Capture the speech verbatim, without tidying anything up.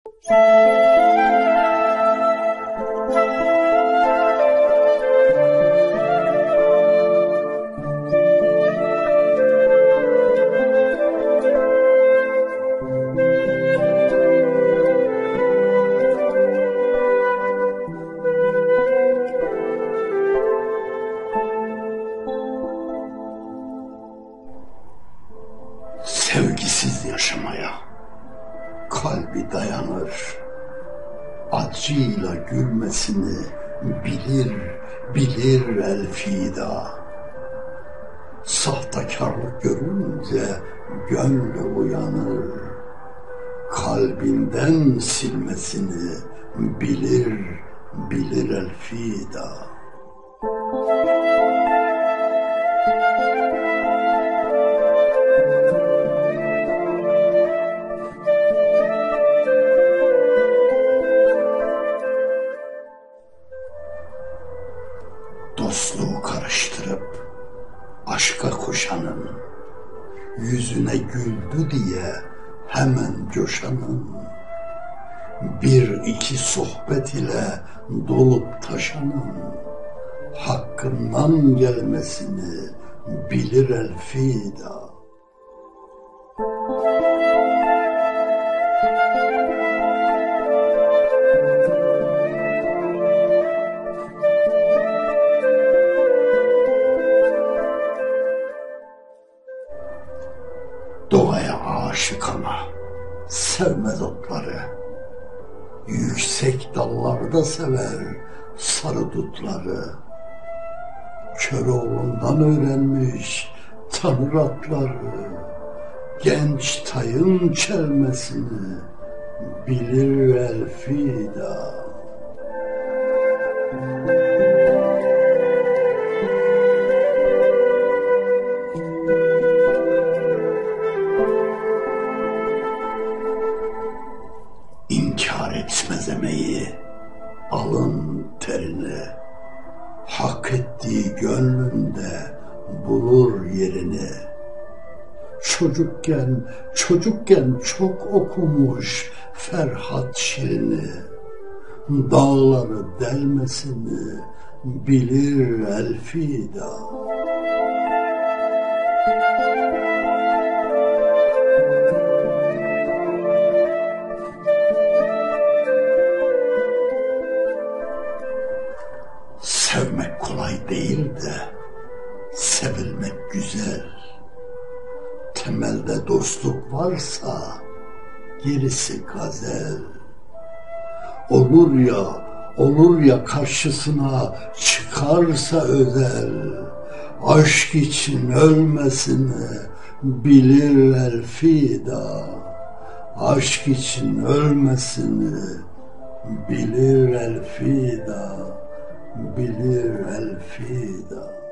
Sevgisiz yaşamaya kalbi dayanır, acıyla gülmesini bilir, bilir elfida. Sahtekarlık görünce gönlü uyanır, kalbinden silmesini bilir, bilir elfida. Dostluğu karıştırıp aşka koşanın, yüzüne güldü diye hemen coşanın, bir iki sohbet ile dolup taşanın, hakkından gelmesini bilir elfida. Doğaya aşık ama sevmez otları, yüksek dallarda sever sarı dutları. Köroğlu'ndan öğrenmiş tanır atları, genç tayın çelmesini bilir elfida. İnkar etmez emeği, alın terini, hak ettiği gönlünde bulur yerini. Çocukken, çocukken çok okumuş Ferhat Şirin'i, dağları delmesini bilir elfida. Sevmek kolay değil de sevilmek güzel. Temelde dostluk varsa gerisi gazel. Olur ya, olur ya karşısına çıkarsa özel, aşk için ölmesini bilir elfida. Aşk için ölmesini bilir elfida. Bilir elfida.